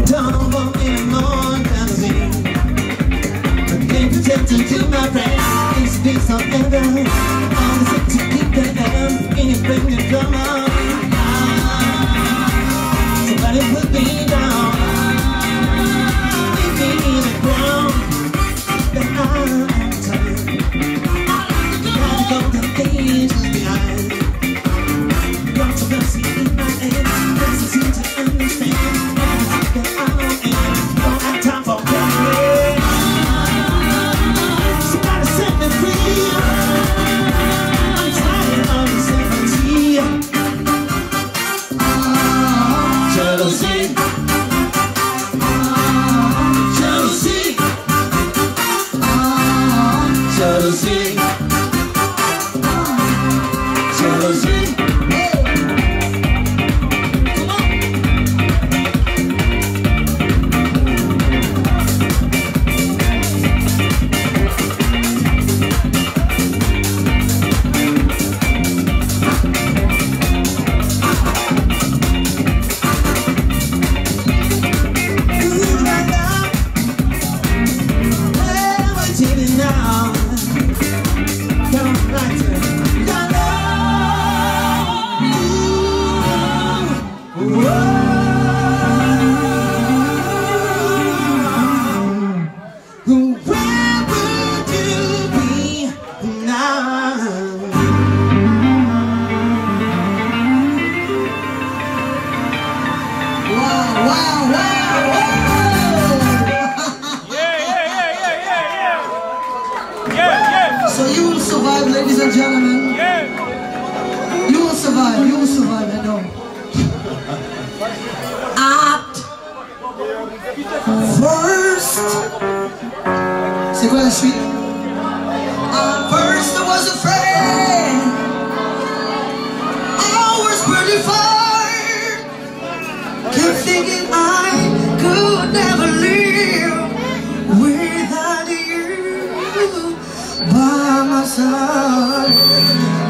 Don't want any more fantasy. Can't pretend to do my friend. It's been forever. All the things to keep the air. Can you bring the drama? Somebody put me down. Leave me in the ground. Then I'm tired. Gotta go the things behind. Got to mercy in my head. Doesn't seem to understand. That I am. Don't have time for crying. Somebody set me free. I'm tired of the sympathy. Jealousy. Jealousy. Jealousy. Jealousy. So you will survive, ladies and gentlemen. Yeah. You will survive. You will survive. I know. At first, c'est quoi la suite? At first I was afraid. I was pretty fired. Kept thinking I could never live without you by my side.